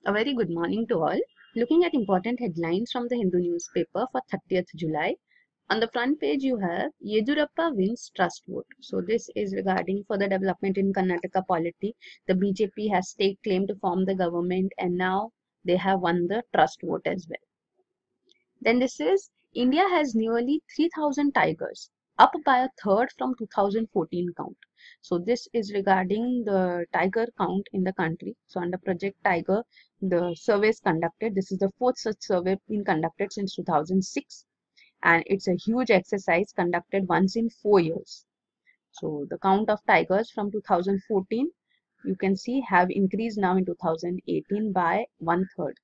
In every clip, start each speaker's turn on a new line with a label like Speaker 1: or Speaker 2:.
Speaker 1: A very good morning to all. Looking at important headlines from the Hindu newspaper for 30th July. On the front page you have Yedurappa wins trust vote. So this is regarding further development in Karnataka polity. The BJP has staked claim to form the government and now they have won the trust vote as well. Then this is India has nearly 3,000 tigers, up by a third from 2014 count. So this is regarding the tiger count in the country. So under Project Tiger, the surveys conducted. This is the fourth such survey being conducted since 2006, and it's a huge exercise conducted once in 4 years. So the count of tigers from 2014, you can see, have increased now in 2018 by one third.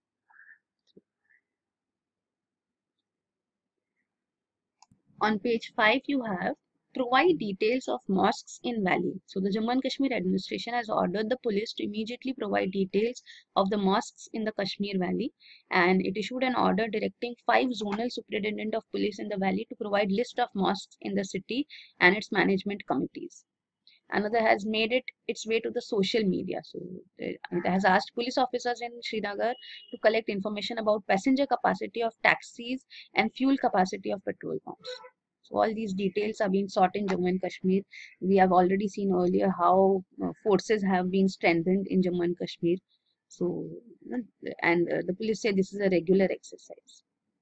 Speaker 1: On page 5, you have provide details of mosques in Valley. So the Jammu and Kashmir administration has ordered the police to immediately provide details of the mosques in the Kashmir Valley, and it issued an order directing 5 zonal superintendent of police in the valley to provide list of mosques in the city and its management committees. Another has made its way to the social media. So it has asked police officers in Srinagar to collect information about passenger capacity of taxis and fuel capacity of petrol pumps. So all these details are being sought in Jammu and Kashmir. We have already seen earlier how forces have been strengthened in Jammu and Kashmir. So, and the police say this is a regular exercise.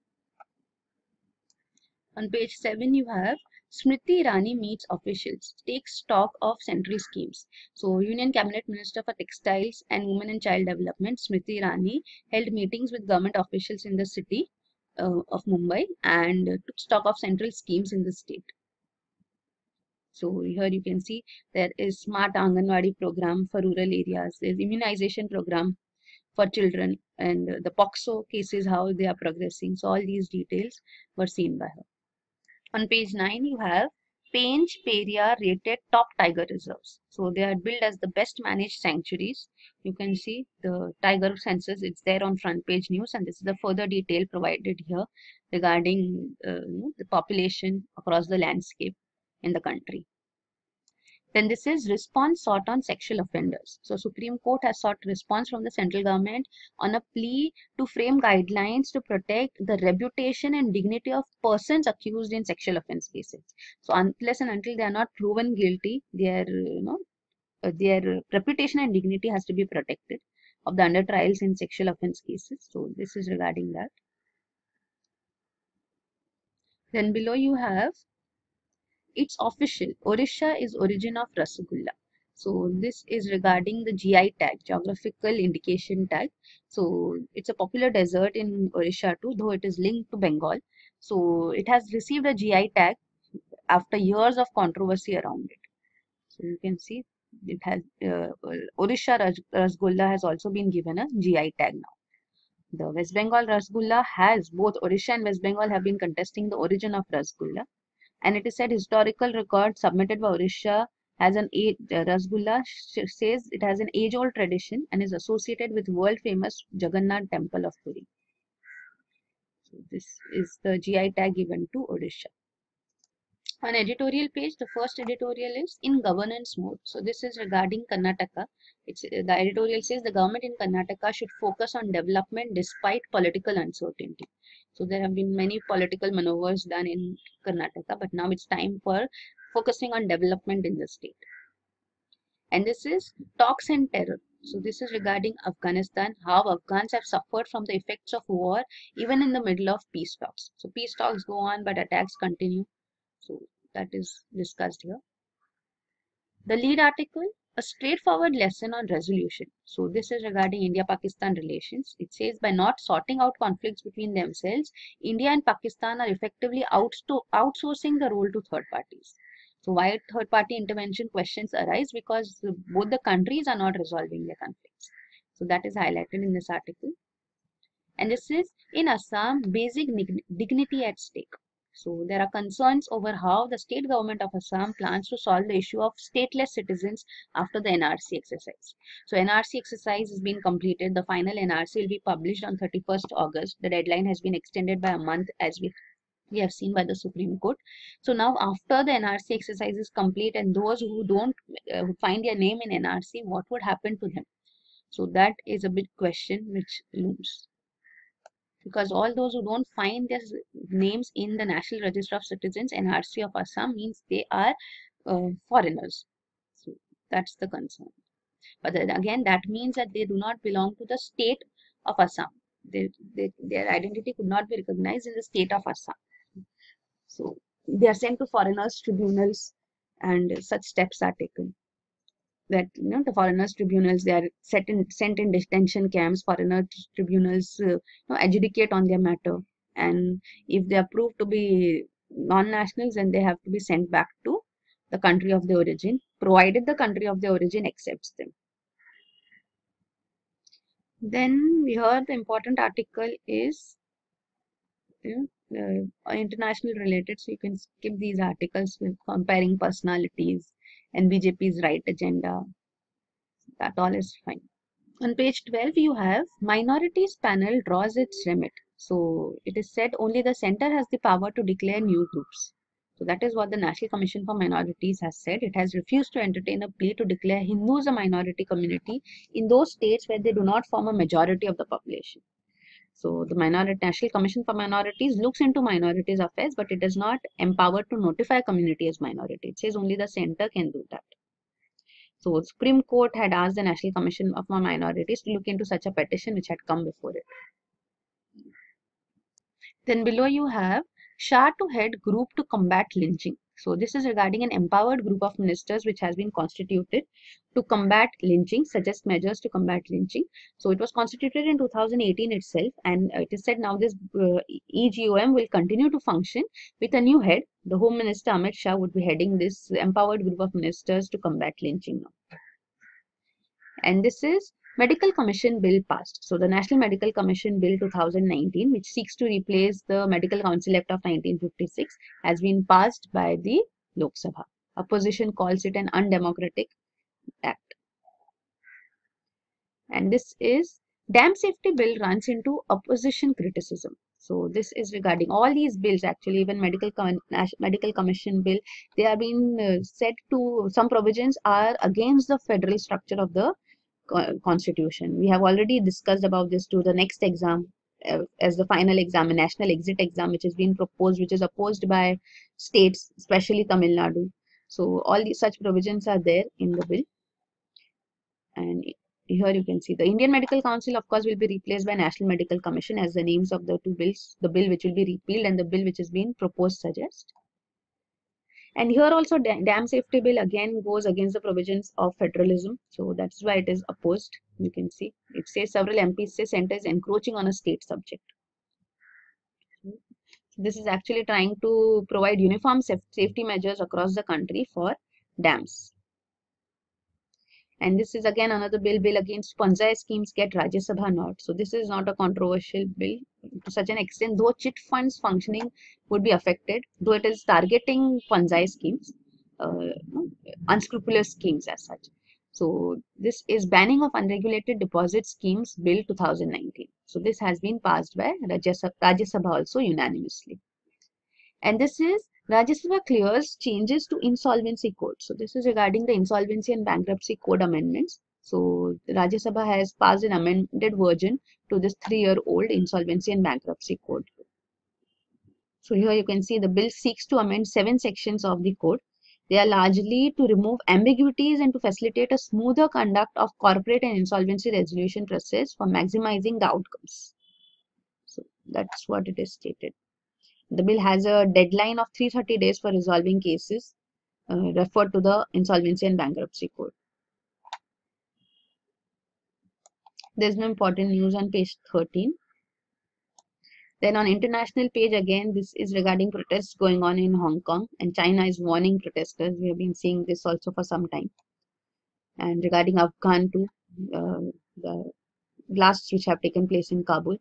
Speaker 1: On page 7, you have Smriti Irani meets officials, takes stock of central schemes. So, Union Cabinet Minister for Textiles and Women and Child Development, Smriti Irani, held meetings with government officials in the city of Mumbai and took stock of central schemes in the state. So, here you can see there is Smart Anganwadi program for rural areas, there is immunization program for children, and the POXO cases, how they are progressing. So, all these details were seen by her. On page 9, you have Pench Periyar rated top tiger reserves. So they are billed as the best managed sanctuaries. You can see the tiger census. It's there on front page news, and this is the further detail provided here regarding the population across the landscape in the country. Then this is response sought on sexual offenders. So Supreme Court has sought response from the central government on a plea to frame guidelines to protect the reputation and dignity of persons accused in sexual offense cases. So unless and until they are not proven guilty, their reputation and dignity has to be protected of the under trials in sexual offense cases. So this is regarding that. Then below you have it's official. Odisha is origin of Rasgulla. So this is regarding the GI tag, geographical indication tag. So it's a popular dessert in Odisha too, though it is linked to Bengal. So it has received a GI tag after years of controversy around it. So you can see it has Odisha Rasgulla has also been given a GI tag now. The West Bengal Rasgulla has both Odisha and West Bengal have been contesting the origin of Rasgulla. And it is said historical record submitted by Odisha has an Rasgulla says it has an age-old tradition and is associated with world-famous Jagannath Temple of Puri. So this is the GI tag given to Odisha. On editorial page, the first editorial is in governance mode. So this is regarding Karnataka. The editorial says the government in Karnataka should focus on development despite political uncertainty. So there have been many political maneuvers done in Karnataka, but now it's time for focusing on development in the state. And this is talks and terror. So this is regarding Afghanistan, how Afghans have suffered from the effects of war even in the middle of peace talks. So peace talks go on, but attacks continue. So that is discussed here. The lead article, a straightforward lesson on resolution. So this is regarding India-Pakistan relations. It says by not sorting out conflicts between themselves, India and Pakistan are effectively outsourcing the role to third parties. So why third party intervention questions arise? Because both the countries are not resolving their conflicts. So that is highlighted in this article. And this is in Assam, basic dignity at stake. So there are concerns over how the state government of Assam plans to solve the issue of stateless citizens after the NRC exercise. So NRC exercise has been completed. The final NRC will be published on 31st August. The deadline has been extended by a month as we have seen by the Supreme Court. So now after the NRC exercise is complete and those who don't find their name in NRC, what would happen to them? So that is a big question which looms, because all those who don't find their names in the National Register of Citizens NRC of Assam means they are foreigners. So that's the concern. But then again, that means that they do not belong to the state of Assam. Their identity could not be recognized in the state of Assam. So they are sent to foreigners tribunals, and such steps are taken. That the foreigners tribunals, they are sent in detention camps. Foreigner tribunals adjudicate on their matter, and if they are proved to be non-nationals, then they have to be sent back to the country of their origin, provided the country of their origin accepts them. Then here the important article is international related, so you can skip these articles with comparing personalities and BJP's right agenda. That all is fine. On page 12, you have minorities panel draws its remit. So it is said only the center has the power to declare new groups. So that is what the National Commission for Minorities has said. It has refused to entertain a plea to declare Hindus a minority community in those states where they do not form a majority of the population. So the National Commission for Minorities looks into minorities affairs, but it is not empowered to notify a community as minority. It says only the center can do that. So Supreme Court had asked the National Commission of Minorities to look into such a petition which had come before it. Then below you have Shah to head group to combat lynching. So this is regarding an empowered group of ministers which has been constituted to combat lynching, suggest measures to combat lynching. So it was constituted in 2018 itself, and it is said now this EGOM will continue to function with a new head. The Home Minister Amit Shah would be heading this empowered group of ministers to combat lynching now. And this is Medical Commission Bill passed. So the National Medical Commission Bill 2019, which seeks to replace the Medical Council Act of 1956, has been passed by the Lok Sabha. Opposition calls it an undemocratic act. And this is Dam Safety Bill runs into opposition criticism. So this is regarding all these bills, actually, even Medical Commission Bill, they are being said to, some provisions are against the federal structure of the Constitution. We have already discussed about this to the next exam as the final exam, a national exit exam, which has been proposed, which is opposed by states, especially Tamil Nadu. So all these such provisions are there in the bill. And here you can see the Indian Medical Council, of course, will be replaced by National Medical Commission as the names of the two bills, the bill which will be repealed and the bill which is being proposed suggest. And here also Dam Safety Bill again goes against the provisions of federalism. So that's why it is opposed. You can see it says several MPs say center is encroaching on a state subject. This is actually trying to provide uniform safety measures across the country for dams. And this is again another bill against Panchayat schemes get Rajya Sabha nod. So this is not a controversial bill to such an extent, though chit funds functioning would be affected, though it is targeting Panchayat schemes, unscrupulous schemes as such. So this is banning of unregulated deposit schemes bill 2019. So this has been passed by Rajya Sabha also unanimously. And this is Rajya Sabha clears changes to insolvency code. So this is regarding the insolvency and bankruptcy code amendments. So Rajya Sabha has passed an amended version to this 3-year-old insolvency and bankruptcy code. So here you can see the bill seeks to amend 7 sections of the code. They are largely to remove ambiguities and to facilitate a smoother conduct of corporate and insolvency resolution process for maximizing the outcomes. So that's what it is stated. The bill has a deadline of 330 days for resolving cases referred to the Insolvency and Bankruptcy Code. There's no important news on page 13. Then on international page again, this is regarding protests going on in Hong Kong, and China is warning protesters. We have been seeing this also for some time. And regarding Afghan too, the blasts which have taken place in Kabul.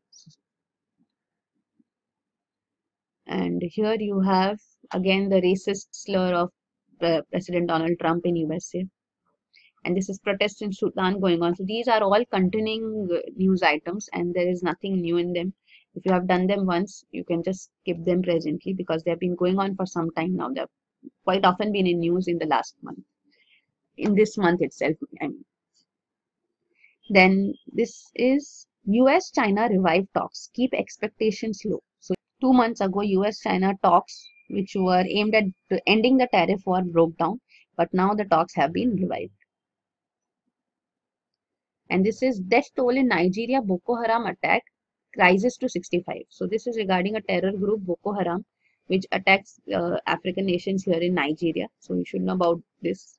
Speaker 1: And here you have again the racist slur of President Donald Trump in USA. And this is protests in Sudan going on. So these are all continuing news items and there is nothing new in them. If you have done them once, you can just skip them presently because they have been going on for some time now. They have quite often been in news in the last month. In this month itself, I mean. Then this is US-China revive talks, keep expectations low. So 2 months ago, US-China talks, which were aimed at ending the tariff war, broke down, but now the talks have been revived. And this is death toll in Nigeria, Boko Haram attack, rises to 65. So this is regarding a terror group, Boko Haram, which attacks African nations here in Nigeria. So you should know about this.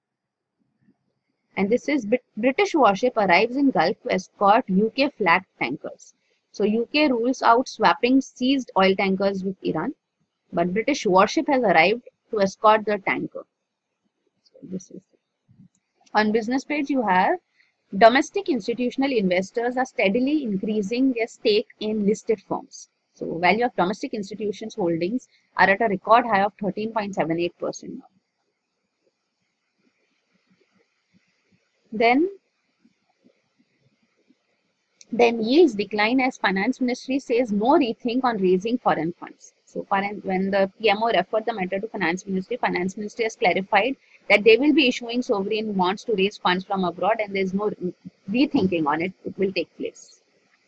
Speaker 1: And this is British warship arrives in Gulf to escort UK flagged tankers. So UK rules out swapping seized oil tankers with Iran, but British warship has arrived to escort the tanker. So this is on business page. You have domestic institutional investors are steadily increasing their stake in listed firms. So value of domestic institutions holdings are at a record high of 13.78% now. Then yields decline as finance ministry says no rethink on raising foreign funds. So when the PMO referred the matter to finance ministry has clarified that they will be issuing sovereign bonds to raise funds from abroad, and there is no rethinking on it. It will take place.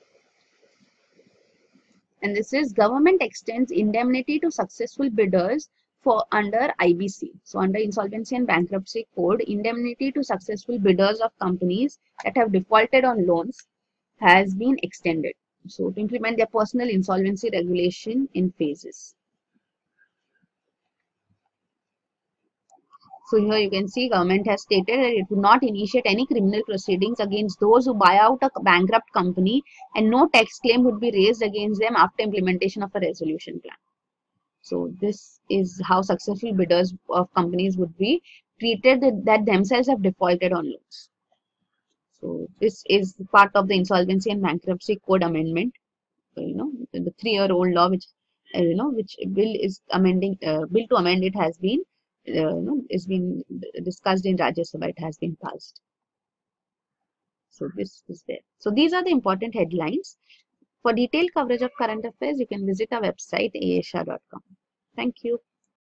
Speaker 1: And this is government extends indemnity to successful bidders for under IBC. So under Insolvency and Bankruptcy Code, indemnity to successful bidders of companies that have defaulted on loans has been extended. So to implement their personal insolvency regulation in phases. So here you can see government has stated that it would not initiate any criminal proceedings against those who buy out a bankrupt company, and no tax claim would be raised against them after implementation of a resolution plan. So this is how successful bidders of companies would be treated that themselves have defaulted on loans. So this is part of the Insolvency and Bankruptcy Code amendment. The 3-year-old law, which which bill is amending, bill to amend it has been is been discussed in Rajya Sabha. It has been passed. So this is there. So these are the important headlines. For detailed coverage of current affairs, you can visit our website aasha.com. Thank you.